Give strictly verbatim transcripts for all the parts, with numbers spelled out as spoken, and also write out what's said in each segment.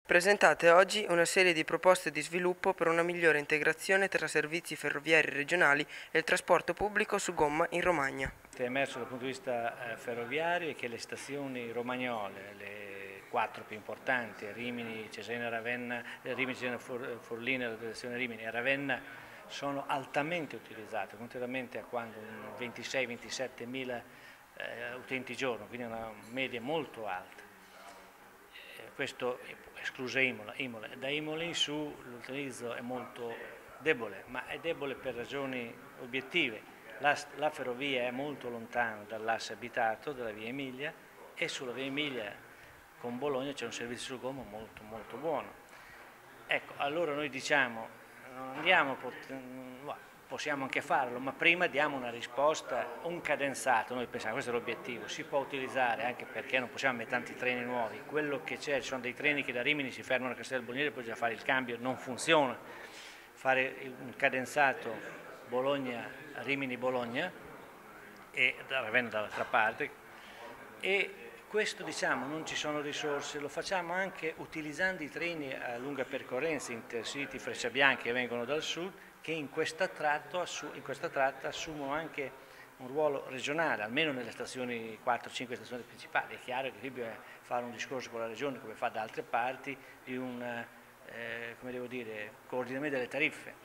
Presentate oggi una serie di proposte di sviluppo per una migliore integrazione tra servizi ferroviari regionali e il trasporto pubblico su gomma in Romagna. È emerso dal punto di vista eh, ferroviario è che le stazioni romagnole, le quattro più importanti, Rimini, Cesena, Ravenna, eh, Rimini, Cesena, For, Forlina, la stazione Rimini e Ravenna, sono altamente utilizzate, contrariamente a quando ventisei ventisette mila eh, utenti giorno, quindi una media molto alta. Eh, questo escluso Imola, Imola. Da Imola in su l'utilizzo è molto debole, ma è debole per ragioni obiettive. La, la ferrovia è molto lontana dall'asse abitato della via Emilia e sulla via Emilia con Bologna c'è un servizio su gomma molto molto buono. Ecco, allora noi diciamo, non andiamo, possiamo anche farlo, ma prima diamo una risposta, un cadenzato, noi pensiamo, questo è l'obiettivo, si può utilizzare anche perché non possiamo mettere tanti treni nuovi, quello che c'è, ci sono dei treni che da Rimini si fermano a Castelbuonile e poi già fare il cambio, non funziona, fare un cadenzato Bologna-Rimini-Bologna e da Ravenna dall'altra parte e questo diciamo non ci sono risorse, lo facciamo anche utilizzando i treni a lunga percorrenza, Intercity, Frecciabianca che vengono dal sud, che in questa, tratto, in questa tratta assumono anche un ruolo regionale, almeno nelle stazioni quattro cinque stazioni principali. È chiaro che qui bisogna fare un discorso con la regione, come fa da altre parti, di un eh, come devo dire, coordinamento delle tariffe.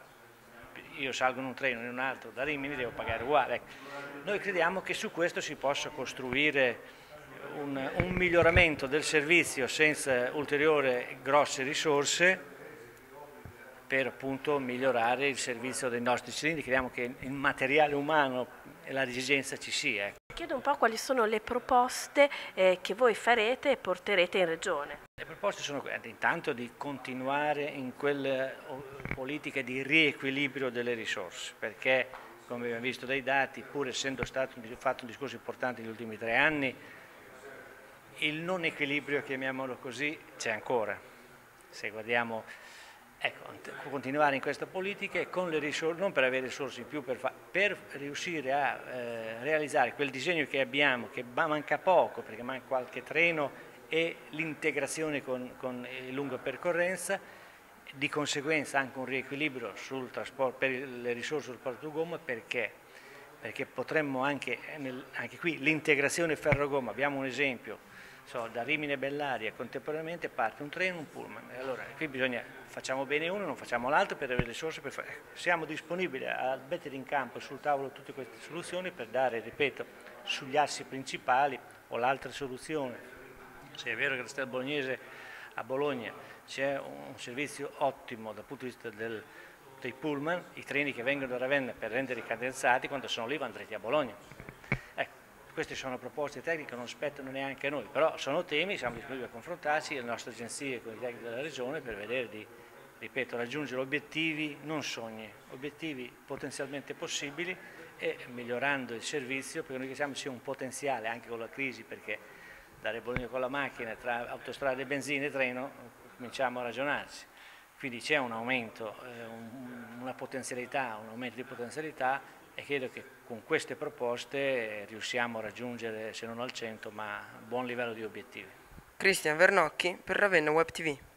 Io salgo in un treno in un altro da Rimini, devo pagare uguale. Ecco. Noi crediamo che su questo si possa costruire un, un miglioramento del servizio senza ulteriori grosse risorse per appunto migliorare il servizio dei nostri cilindri. Crediamo che il materiale umano e la esigenza ci sia. Chiedo un po' quali sono le proposte eh, che voi farete e porterete in Regione. Le proposte sono intanto di continuare in quelle politiche di riequilibrio delle risorse, perché come abbiamo visto dai dati, pur essendo stato fatto un discorso importante negli ultimi tre anni, il non equilibrio, chiamiamolo così, c'è ancora. Se guardiamo, ecco, continuare in questa politica e con le risorse, non per avere risorse in più, per, per riuscire a eh, realizzare quel disegno che abbiamo, che manca poco, perché manca qualche treno, e l'integrazione con, con il lungo percorrenza, di conseguenza anche un riequilibrio sul trasporto, per le risorse sul porto gomma, perché? Perché potremmo anche, nel, anche qui l'integrazione ferro-gomma, abbiamo un esempio, so, da Rimini e Bellaria contemporaneamente parte un treno e un pullman, e allora qui bisogna, facciamo bene uno, non facciamo l'altro per avere le risorse, per fare. Siamo disponibili a mettere in campo sul tavolo tutte queste soluzioni per dare, ripeto, sugli assi principali o l'altra soluzione. Se è vero che da Castelbolognese a Bologna c'è un servizio ottimo dal punto di vista del, dei pullman, i treni che vengono da Ravenna per rendere cadenzati, quando sono lì vanno dritti a Bologna. Ecco, queste sono proposte tecniche che non spettano neanche a noi, però sono temi, siamo disponibili a confrontarci, le nostre agenzie con i tecnici della Regione per vedere di, ripeto, raggiungere obiettivi, non sogni, obiettivi potenzialmente possibili e migliorando il servizio, perché noi crediamo sia un potenziale anche con la crisi, perché dare Bologna con la macchina tra autostrade, benzina e treno, cominciamo a ragionarci. Quindi c'è un aumento, eh, un, una potenzialità, un aumento di potenzialità e credo che con queste proposte eh, riusciamo a raggiungere, se non al cento, ma un buon livello di obiettivi. Cristian Vernocchi per Ravenna Web T V.